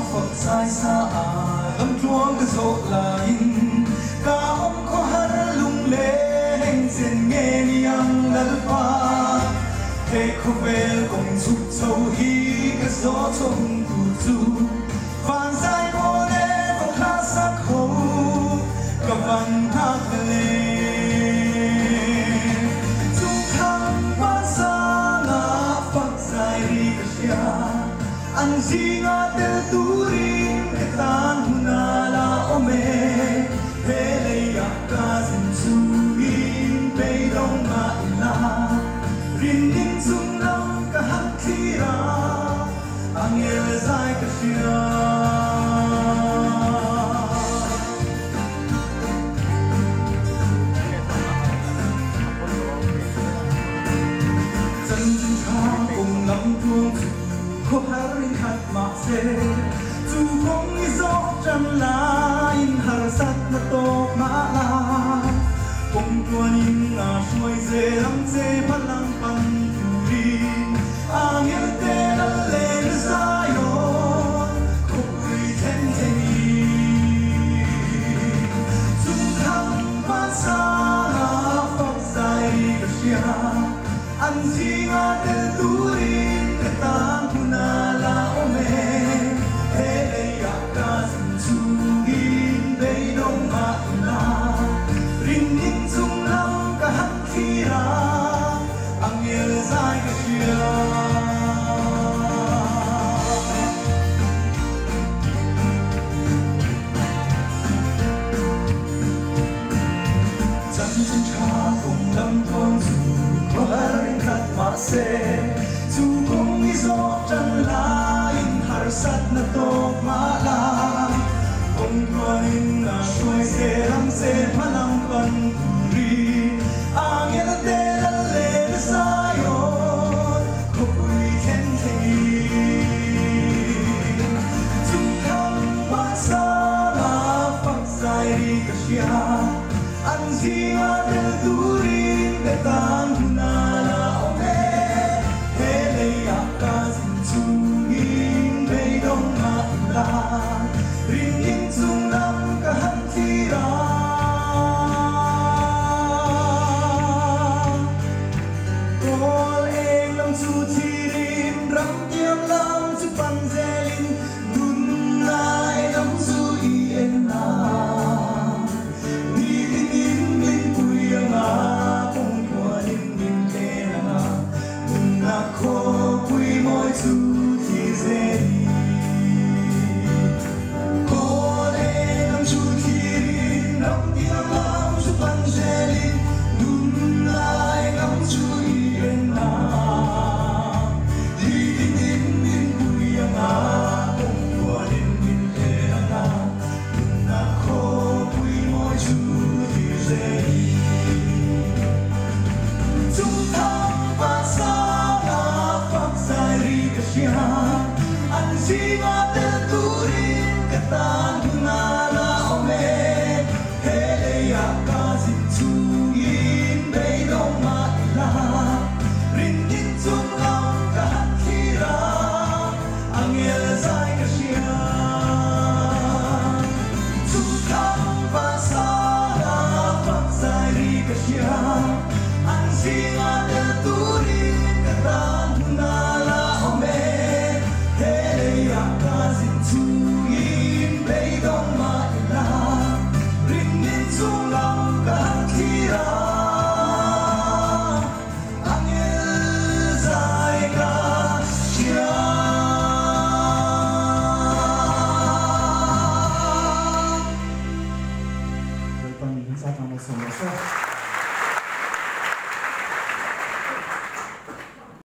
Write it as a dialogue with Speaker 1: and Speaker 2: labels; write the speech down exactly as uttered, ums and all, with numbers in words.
Speaker 1: phật sai xa lâm chuông cái số là in cả ông có hát lung lên xin nghe niang lal pa thế không về cùng sụp sâu hi cái gió trong tu du vàng dài cô đê phong khá sắc hậu cả vàng hát lên chung khăn ba sa ngã phật dài đi cái anh gì ngã tel turin cái tan huna la ome thế lấy ác ca xin suin bay đông ngã la rin rin sung nam cả hắc khi ra anh nghe dài cái xia chân chân cha cùng lắm chuông có hari hat ma se tu kong izo chan la in har sat na to ma la kong tuan in na shuai ze lam ze palang pan turi angel te la le za yo ko ri ten ten ni tu kham pa sa na phok sai ka sia an si nga te turi ka tan se tu kong izo chan la in har sat na to ma la kong tuanin na shuai se ram se malang pan turi angel te la le sa yo ko pui ten ten tu kam pa sa la phak sai ri ka sia an si nga te turi te tan na rin in chung nam ka han thi ra kol eng lam chu thi rin ram tiam lam chu pan zelin nun lai lam chu i en na ni tin in min pui anga kong kwa in min te na nun na kho pui moi chu thi zelin
Speaker 2: Sa tama sa